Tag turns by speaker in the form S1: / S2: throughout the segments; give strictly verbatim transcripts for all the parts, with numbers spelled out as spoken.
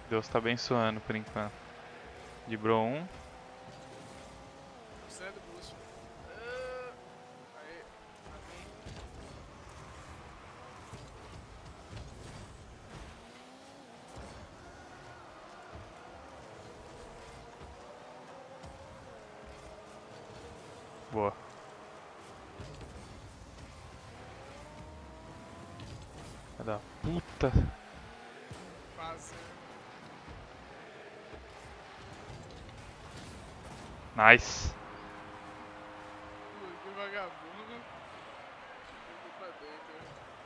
S1: Deus tá abençoando por enquanto. De bro um.
S2: Você é do boost. Ah, aí, amém.
S1: Boa. Vai dar puta.
S2: Quase.
S1: Nice.
S2: Ui, que vagabundo. Jogou pra dentro.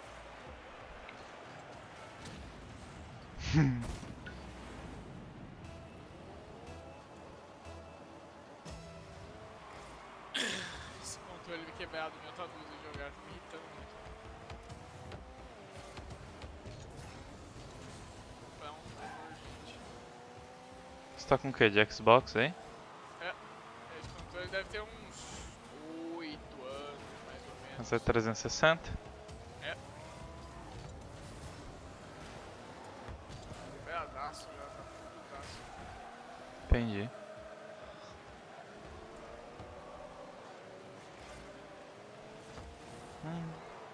S2: Esse controle quebrado meu tá duro de jogar, tá me irritando muito. Pra um favor, gente.
S1: Você tá com o que? De Xbox aí?
S2: É, esse controle deve ter uns oito anos, mais ou
S1: Mas é
S2: menos.
S1: trezentos e sessenta?
S2: É. Quebradaço já, tá putaço.
S1: Entendi. Hum.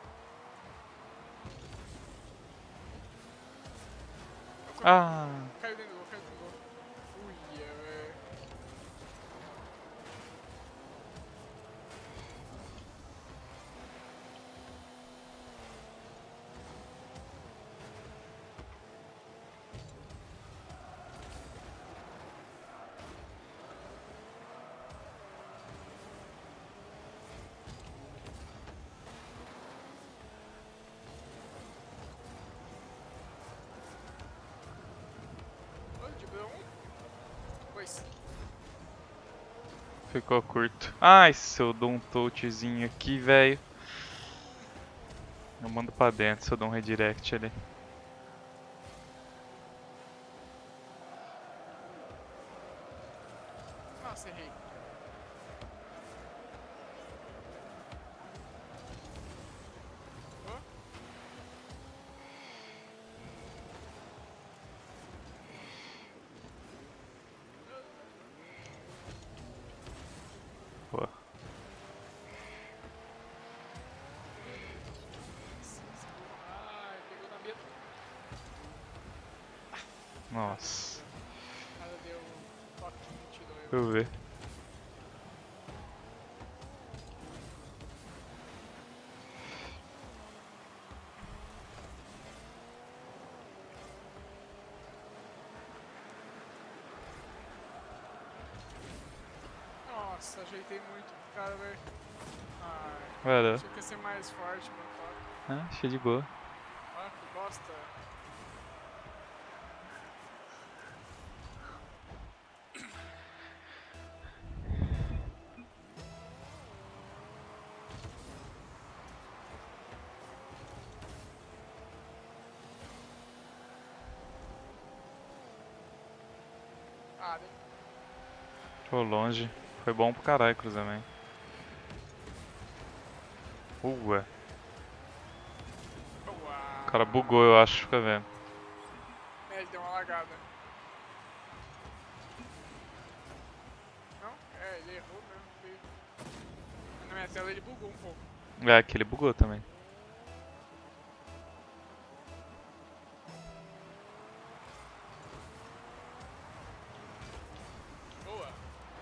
S1: Ah,
S2: Caiu dentro do gol, caiu dentro do gol. Uia, velho. Ô, de B um? Pois.
S1: ficou curto. Ai, se eu dou um touchzinho aqui, velho. Eu mando pra dentro se eu dou um redirect ali.
S2: Nossa, errei. Ó.
S1: Pô.
S2: Ai, pegou na minha.
S1: Nossa.
S2: Ela deu um toquinho, tirou
S1: Deixa
S2: eu.
S1: eu ver.
S2: Nossa, ajeitei muito pro cara, velho. Ai,
S1: Valeu.
S2: achei que ia ser mais forte meu toque.
S1: Ah, achei de boa.
S2: Ah, que bosta. Ah, né?
S1: Tô longe. Foi bom pro caralho cruzamento. Ué. O cara bugou, eu acho. Fica vendo.
S2: É, ele deu uma lagada. Não? É, ele errou mesmo. Feio. Na minha tela ele bugou um pouco.
S1: É, aquele bugou também.
S2: Boa.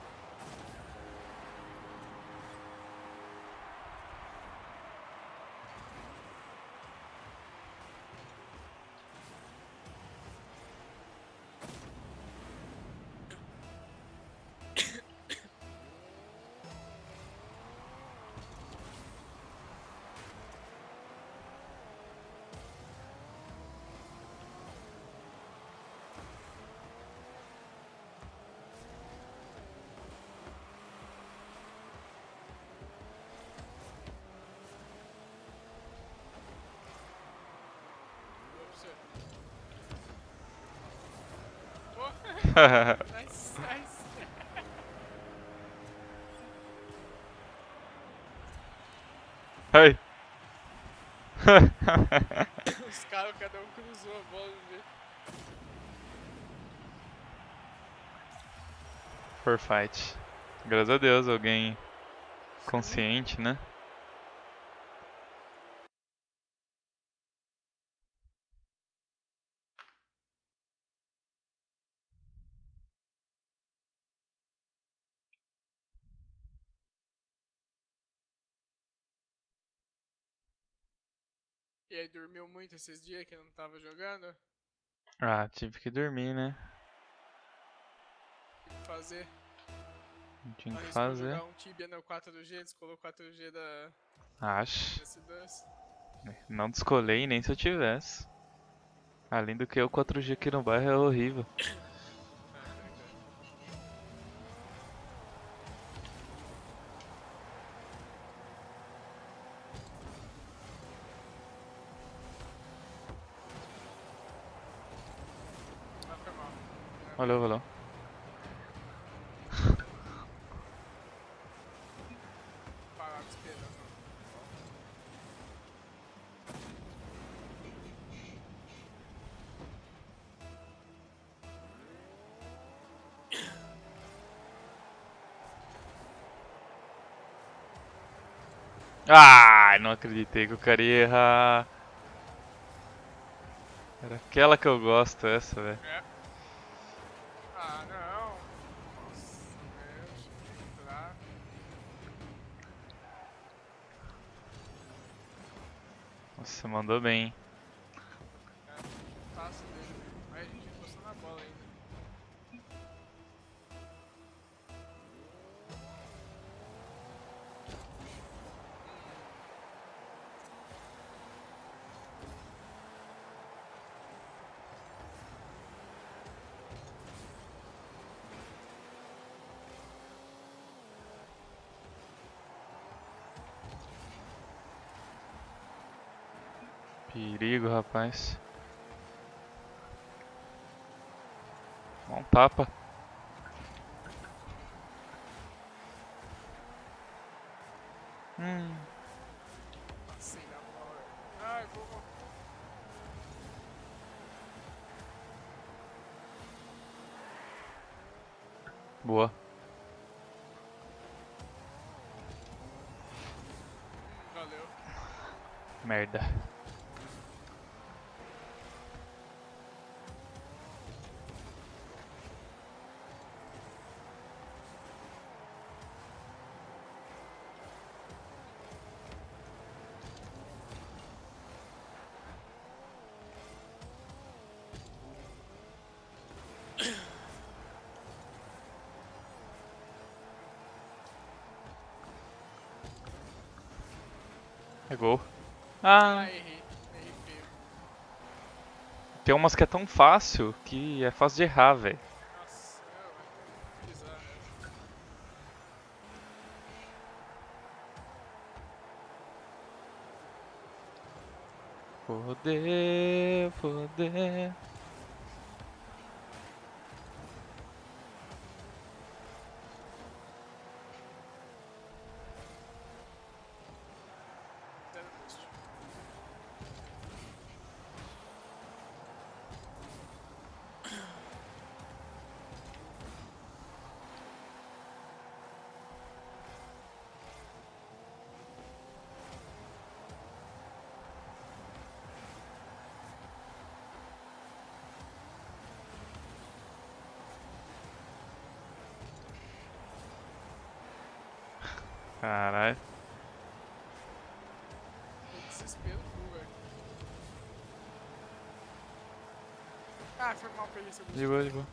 S2: Boa pra você. Oh. Nice, nice.
S1: Ai.
S2: Os caras, cada um cruzou a bola no jeito.
S1: For fight. Graças a Deus, alguém consciente, né?
S2: E aí, dormiu muito esses dias que não tava jogando?
S1: Ah, tive que dormir, né?
S2: O que fazer?
S1: Não tinha que
S2: Arriscou
S1: fazer.
S2: jogar um Tibia no quatro G, descolou o quatro G da
S1: Acho.
S2: S dois.
S1: Não descolei nem se eu tivesse. Além do que o quatro G aqui no bairro é horrível.
S2: Ah, pior que é. Ah, foi mal. É,
S1: Valeu, valeu.
S2: parado esperando.
S1: Ai, não acreditei que eu queria errar. Era aquela que eu gosto, essa, velho.
S2: É. Ah, não. Nossa, velho. Achei que ia entrar.
S1: Nossa, mandou bem.
S2: É, taço dele, velho. Aí a gente encostou na bola ainda.
S1: Perigo, rapaz. Dá um tapa. Hum.
S2: Passei na bola, velho. Ai, vou. vou.
S1: Boa.
S2: Hum, valeu.
S1: Merda. É gol.
S2: Ah,
S1: Ah,
S2: errei. Errei feio.
S1: tem umas que é tão fácil que é fácil de errar, velho.
S2: Nossa, meu, é bizarro essa.
S1: Poder, poder.
S2: Zero boost.
S1: Caralho.
S2: Que desespero full, velho. Ah, foi mal, peguei seu boost.
S1: De boa, de boa.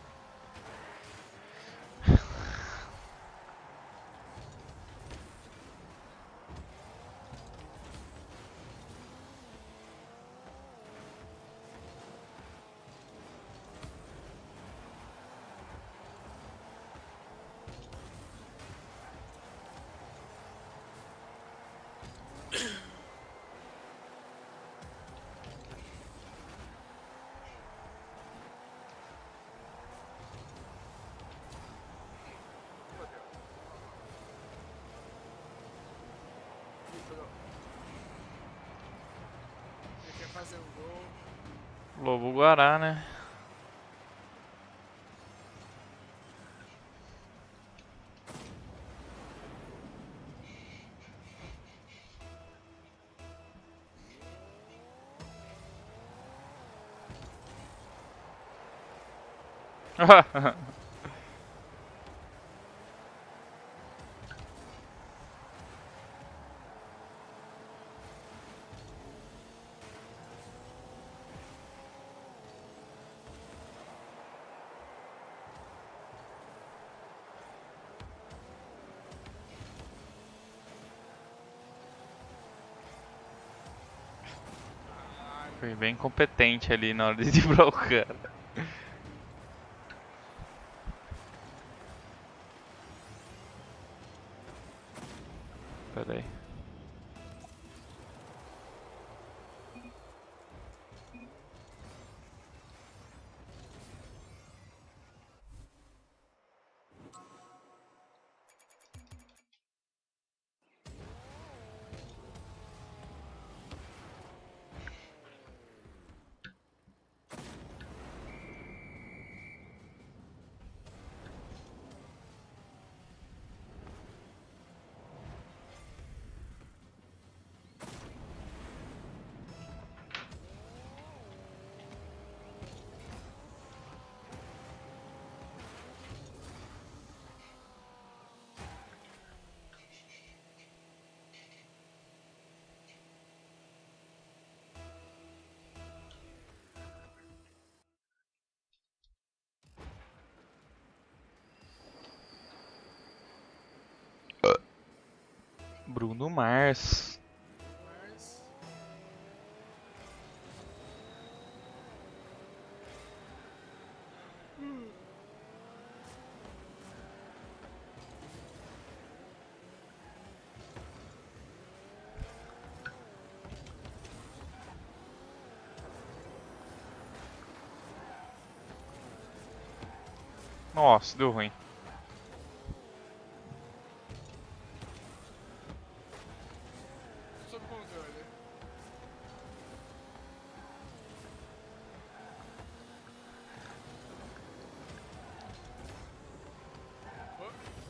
S2: Fodeu. Livrou. Ele quer fazer o gol.
S1: Lobo Guará, né? Foi bem competente ali na hora de driblar o cara. Pera aí. Bruno Mars.
S2: Mas... Hum.
S1: Nossa, deu ruim.
S2: Sob controle. Oh.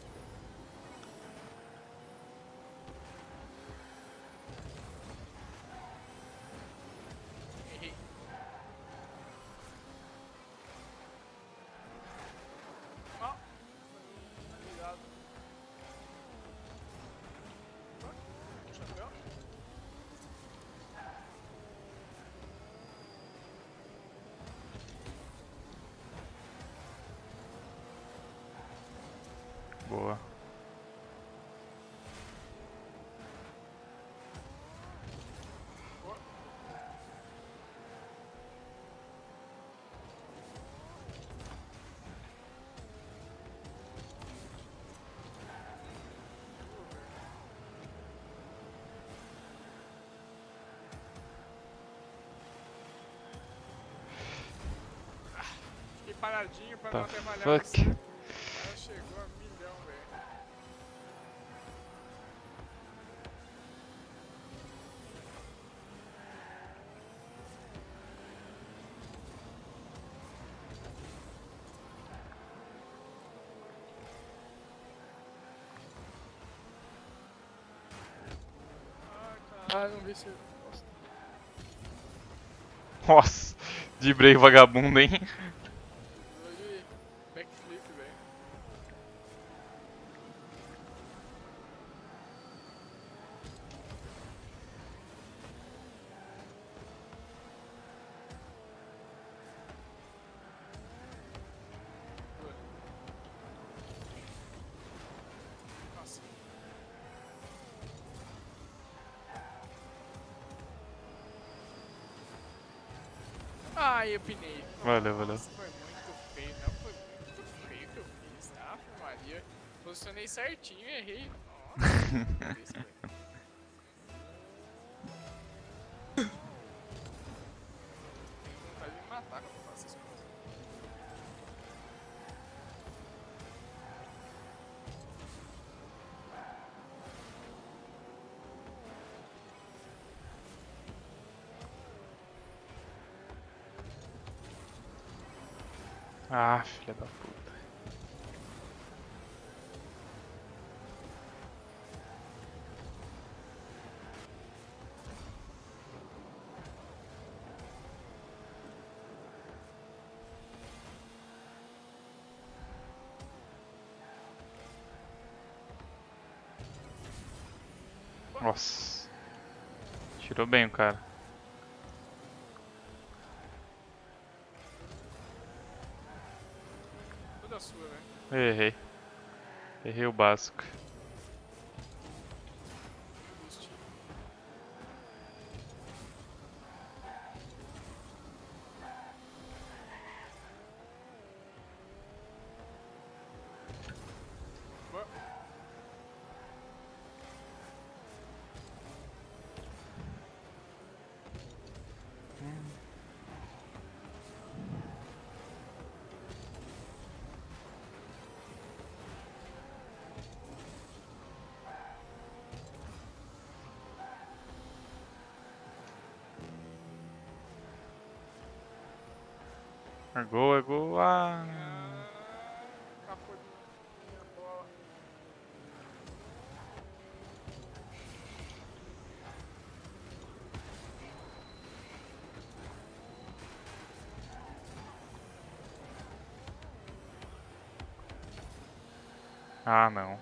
S2: Errei. Ó. Cuidado. Ó. Chapéu.
S1: Boa.
S2: Ó. Fiquei paradinho pra não
S1: The
S2: atrapalhar
S1: fuck?
S2: você. O cara chegou a milhão, velho. Ah, não vi se... Nossa.
S1: Nossa, driblei vagabundo, hein?
S2: Deu de backflip, velho. Nossa. Ai, eu pinei.
S1: Valeu, valeu.
S2: Nossa, foi muito feio. Não, foi muito feio que eu fiz, tá? Ave Maria. Posicionei certinho e errei. Nossa, que isso, velho. Tenho vontade de me matar quando eu faço essas coisas.
S1: Ah, filha da puta. Nossa. Tirou bem o cara.
S2: Toda sua, velho.
S1: Errei. Errei o básico.
S2: Boost. Boa.
S1: É gol, é gol. Ah.
S2: Ah, capô de minha bola.
S1: Ah, não.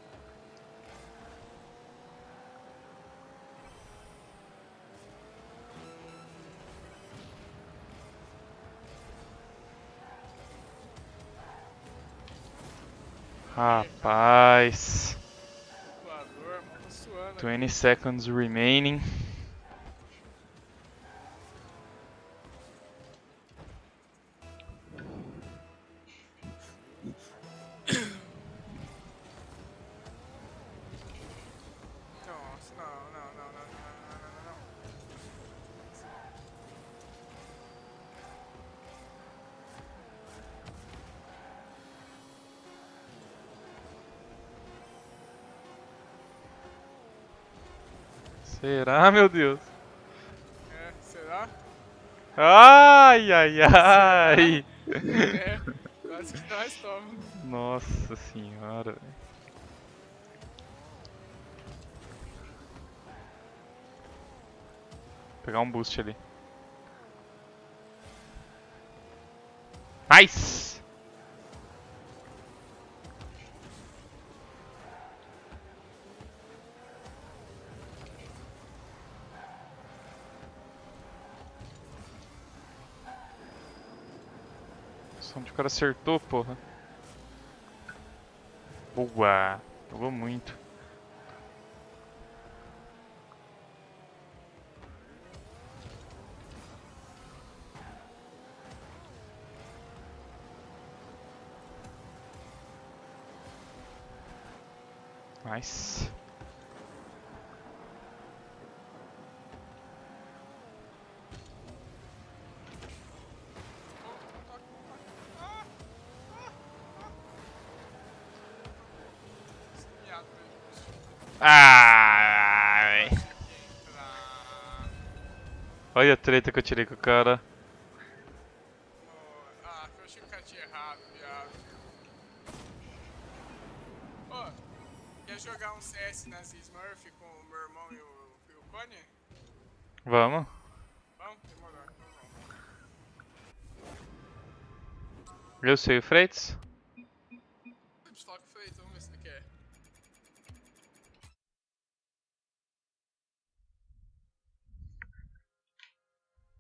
S1: Rapaz.
S2: Voador, mano, tá suando aqui.
S1: twenty seconds remaining.
S2: Nossa, não, não, não, não, não, não, não, não, não.
S1: Será, meu Deus?
S2: É, será?
S1: Ai, ai, ai.
S2: É, quase que nós toma.
S1: Nossa senhora. velho. Vou pegar um boost ali. Nice! Só onde o cara acertou, porra. Boa! Jogou muito. Nice.
S2: Miado pra ele boost.
S1: Ai!
S2: Entra.
S1: Olha a treta que eu tirei com o cara.
S2: Oh, ah, eu achei que o cara tinha errado, viado. Ô, quer jogar um C S nas Smurf com o meu irmão e o, e o Cone?
S1: Vamos.
S2: Vamos? Demorou, então vamos.
S1: Eu sei o Freitas.